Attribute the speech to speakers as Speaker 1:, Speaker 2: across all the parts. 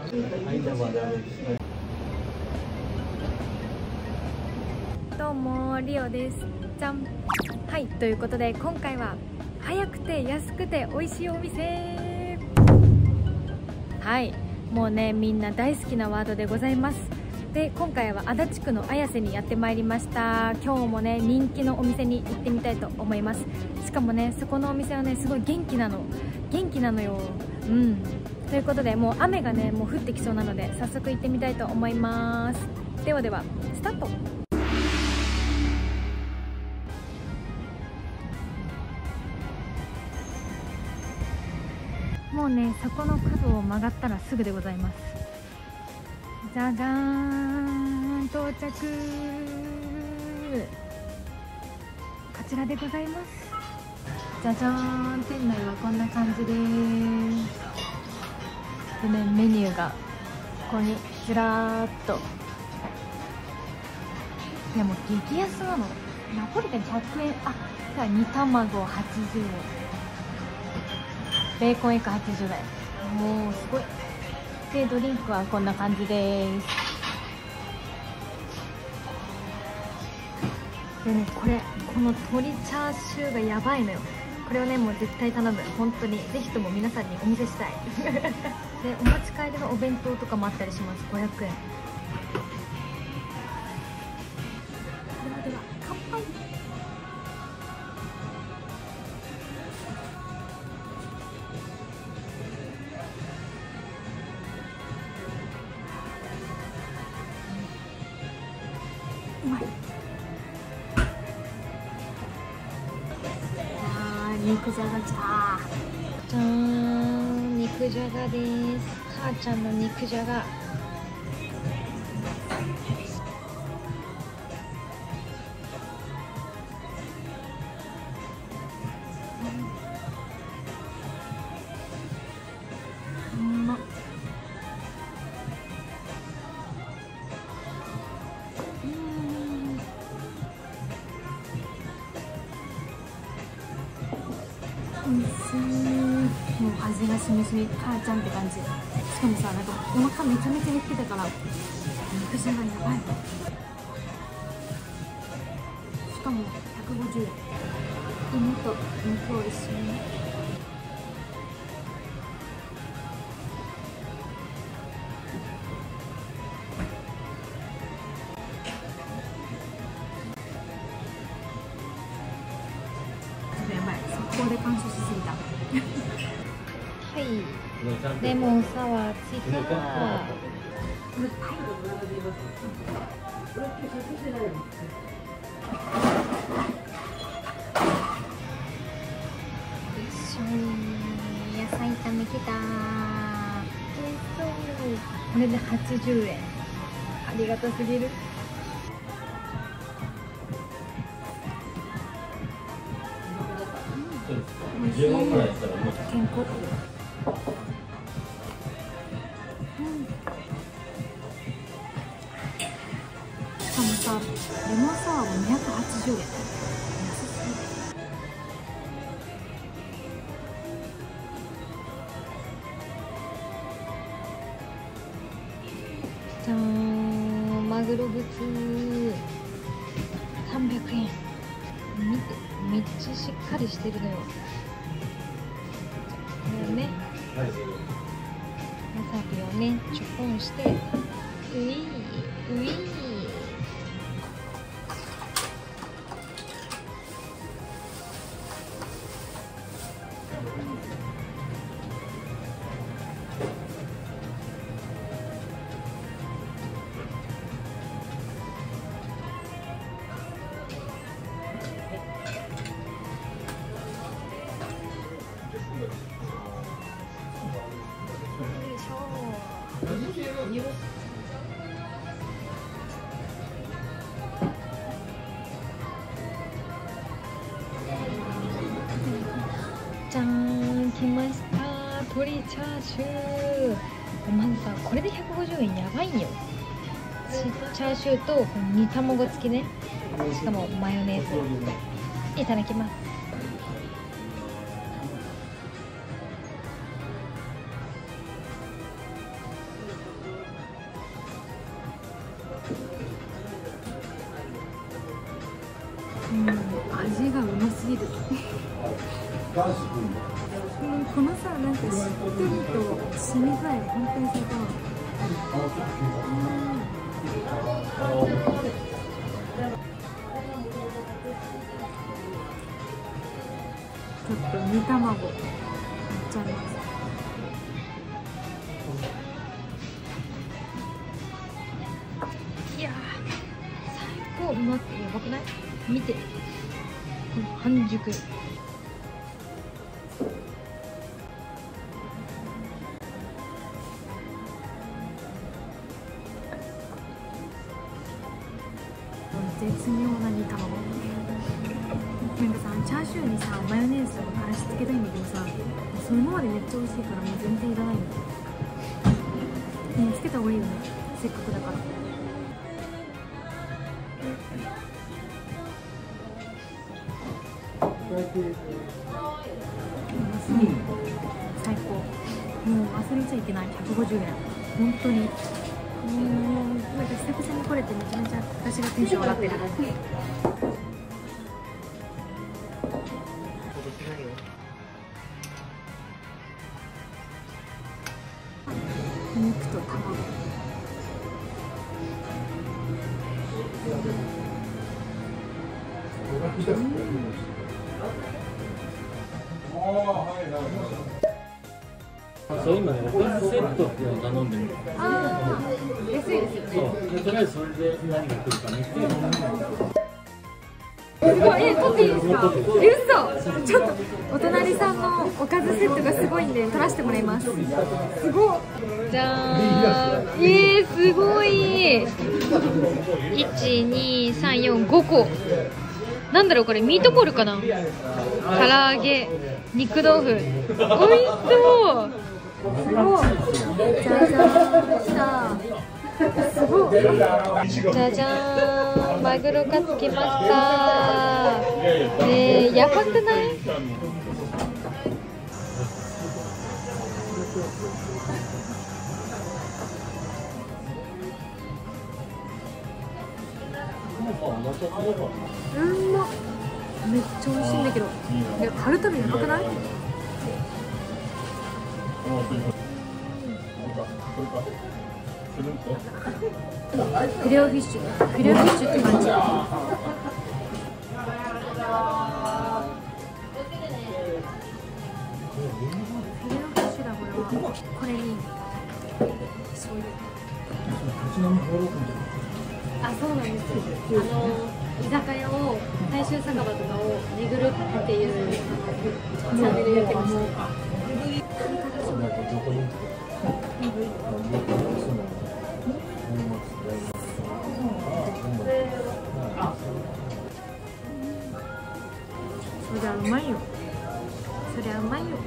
Speaker 1: どうもリオです。じゃん。はい、ということで今回は早くて安くて美味しいお店。はい、もうねみんな大好きなワードでございます。で今回は足立区の綾瀬にやってまいりました。今日もね人気のお店に行ってみたいと思います。しかもねそこのお店はねすごい元気なのよ。ということでもう雨がねもう降ってきそうなので早速行ってみたいと思います。ではではスタート。もうねそこの角を曲がったらすぐでございます。じゃじゃーん、到着。こちらでございます。じゃじゃーん、店内はこんな感じです。でねメニューがここにずらーっと。いやもう激安なの。ナポリタン100円、あ、煮卵80円、ベーコンエッグ80円。もうすごい。でドリンクはこんな感じです。でねこの鶏チャーシューがやばいのよ。これをねもう絶対頼む。本当にぜひとも皆さんにお見せしたいでお持ち帰りのお弁当とかもあったりします。500円。ではでは乾杯。うまい。肉じゃが来た。じゃーん、肉じゃがです。母ちゃんの肉じゃが。うまっ。おいしい。もう味がしみしみ、母ちゃんって感じ。しかもさ、なんかお腹めちゃめちゃ減ってたから肉じゃがやばい。しかも150円。芋と肉おいしい。やばい、速攻で完食しすぎたはい、レモンサワー追加。野菜炒めきた。これで80円。ありがたすぎる。おいしい。健康。しかもさ、レモンサワーも280円。安すぎ。じゃーん、マグロぶつ300円。見て、めっちゃしっかりしてるのよ。これをね、わさびをねちょこんして、ういーういー。じゃーん、来ました。鶏チャーシュー。まずさ、これで150円やばいんよ。チャーシューと煮卵付きね。しかもマヨネーズ。いただきます。 味がうますぎる。このさ、なんかしっとりと染み具合が本当に最高。ちょっと煮卵いっちゃいます。いやー、最高。うまくてやばくない？見て、この半熟。絶妙な煮卵。なんかさ、チャーシューにさ、マヨネーズとかからしつけたいんだけどさ、そのままでめっちゃ美味しいからもう全然いらないんだよ。つけた方がいいよね、せっかくだから。最高。もう忘れちゃいけない。150円。本当に。なんか久々に来れてめちゃめちゃ私がテンション上がってる。肉と卵。
Speaker 2: そう今ね、おかずセットっていうのを頼んでる。
Speaker 1: ああ、安いですよね。
Speaker 2: そう、とりあえずそれで何が来るか見て。
Speaker 1: すごい、撮っていいですか？嘘。ちょっとお隣さんのおかずセットがすごいんで撮らせてもらいます。すごい。じゃーん。すごい。1、2、3、4、5個。なんだろうこれ、ミートボールかな？唐揚げ、肉豆腐。美味しそう。すごい。じゃじゃーん。すごい。じゃじゃーん。マグロカツ来ました。やばくない？うんまっ。めっちゃ美味しいんだけど。いや、タルタルやばくない？フィレオフィッシュ。フィレオフィッシュって感じ。フィレオフィッシュだこれは。これにそういう。あ、そうなんです。居酒屋を、大衆酒場とかを巡るっていうチャンネルやってました。そりゃうまいよ。そりゃうまいよ。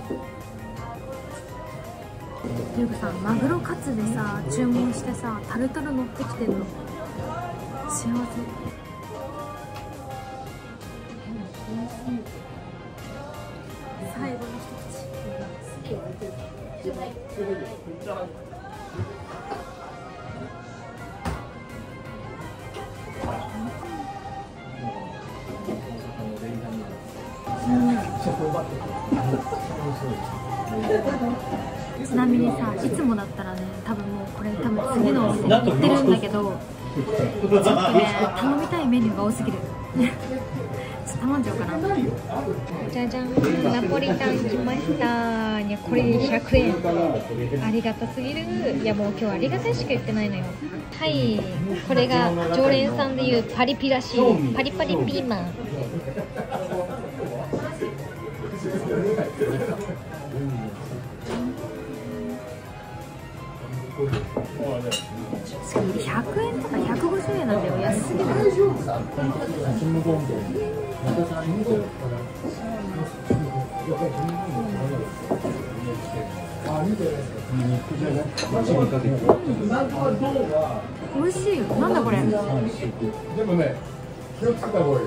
Speaker 1: ゆうかさん、マグロカツでさ、注文してさ、タルタル乗ってきてるの。幸せ。最後の一口。ちなみにさ、いつもだったらね、多分もうこれ多分次のお店に行ってるんだけど、ちょっとね、頼みたいメニューが多すぎる。ちょっと頼んじゃおうかな。じゃじゃん、ナポリタン来ました。いや、これ100円。ありがたすぎる。いや、もう今日ありがたいしか言ってないのよ。はい、これが常連さんでいうパリピらしいパリパリピーマン。しかも100円とか150円なんだよ。安すぎる。美味しいよ。なんだこれ。でもね、塩味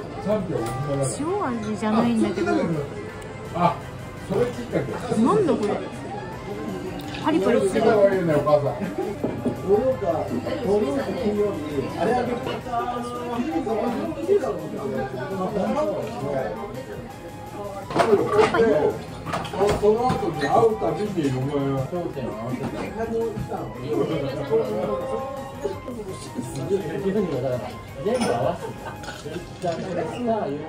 Speaker 1: じゃないんだけど。あ、それきっかけ。なんだこれ。パリパリしてる。
Speaker 3: その後に会うたびにお前は
Speaker 2: 焦点を合わせてだから全部合わせてツイッターからスター YouTube 合わせて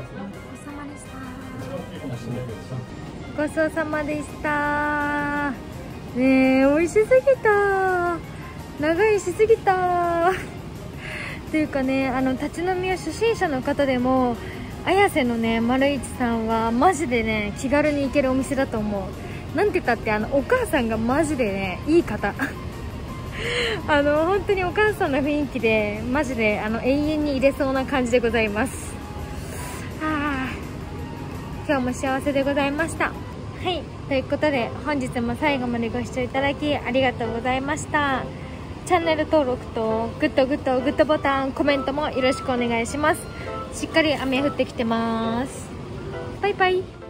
Speaker 1: ごちそうさまでしたねえ、美味しすぎた、長居しすぎたっていうかね、立ち飲みは初心者の方でも綾瀬のね丸一さんはマジでね気軽に行けるお店だと思う。なんて言ったってお母さんがマジでねいい方本当にお母さんの雰囲気でマジで永遠に入れそうな感じでございます。今日も幸せでございました。はい、ということで本日も最後までご視聴いただきありがとうございました。チャンネル登録とグッドボタン、コメントもよろしくお願いします。しっかり雨降ってきてます。バイバイ。